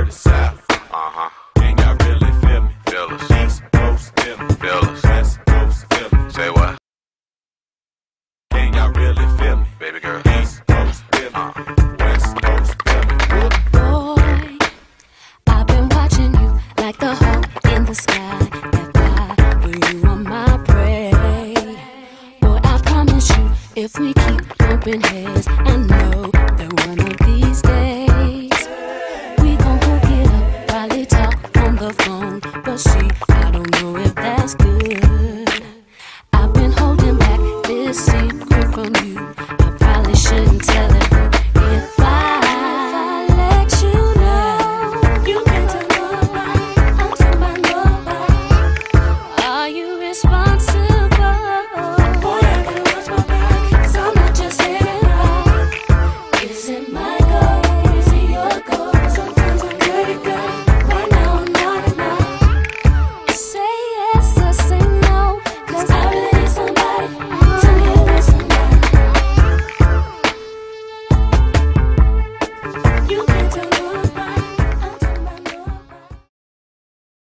the South. Can y'all really feel me? Feel us. East Coast, feel me. Feel us. West Coast, feel me. Say what? Can y'all really feel me? Baby girl. East Coast, feel me. West Coast, feel me. Boy, I've been watching you like the hawk in the sky. That fly, when you are my prey. Boy, I promise you, if we keep bumping heads,